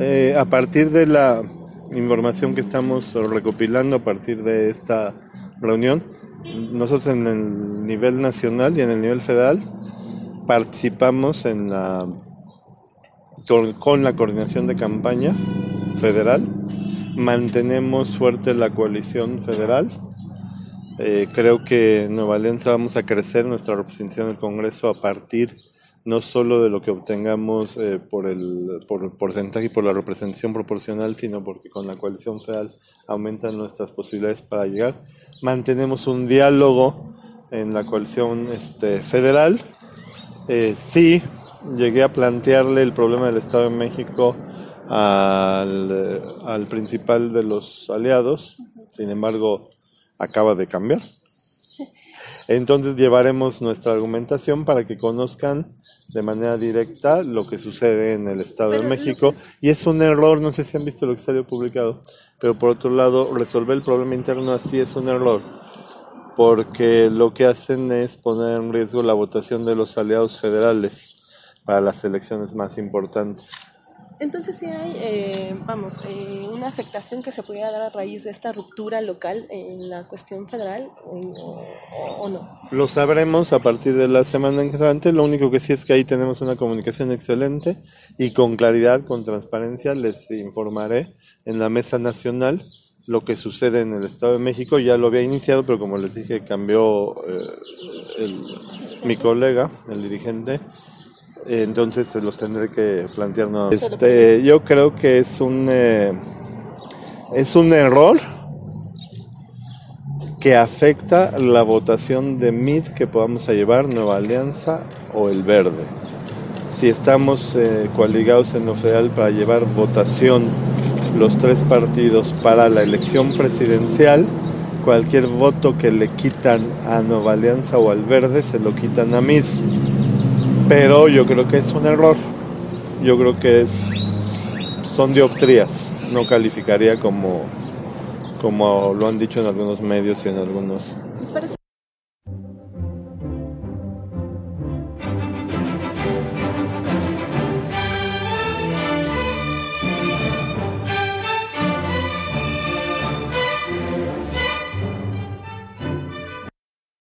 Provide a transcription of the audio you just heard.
A partir de la información que estamos recopilando a partir de esta reunión, nosotros en el nivel nacional y en el nivel federal participamos con la coordinación de campaña federal, mantenemos fuerte la coalición federal. Creo que en Nueva Alianza vamos a crecer nuestra representación en el Congreso a partir no solo de lo que obtengamos por el porcentaje y por la representación proporcional, sino porque con la coalición federal aumentan nuestras posibilidades para llegar. Mantenemos un diálogo en la coalición federal. Sí, llegué a plantearle el problema del Estado de México al principal de los aliados, sin embargo acaba de cambiar. Entonces llevaremos nuestra argumentación para que conozcan de manera directa lo que sucede en el Estado de México. Y es un error, no sé si han visto lo que salió publicado, pero por otro lado, resolver el problema interno así es un error, porque lo que hacen es poner en riesgo la votación de los aliados federales para las elecciones más importantes. Entonces sí hay, una afectación que se pudiera dar a raíz de esta ruptura local en la cuestión federal o no. Lo sabremos a partir de la semana entrante. Lo único que sí es que ahí tenemos una comunicación excelente y con claridad, con transparencia, les informaré en la mesa nacional lo que sucede en el Estado de México. Ya lo había iniciado, pero como les dije, cambió mi colega, el dirigente. Entonces se los tendré que plantear nuevamente. Yo creo que es un error que afecta la votación de MID que podamos llevar Nueva Alianza o el Verde. Si estamos coaligados en lo federal para llevar votación los tres partidos para la elección presidencial, cualquier voto que le quitan a Nueva Alianza o al Verde se lo quitan a MID. Pero yo creo que es un error. Yo creo que son dioptrías. No calificaría como lo han dicho en algunos medios y en algunos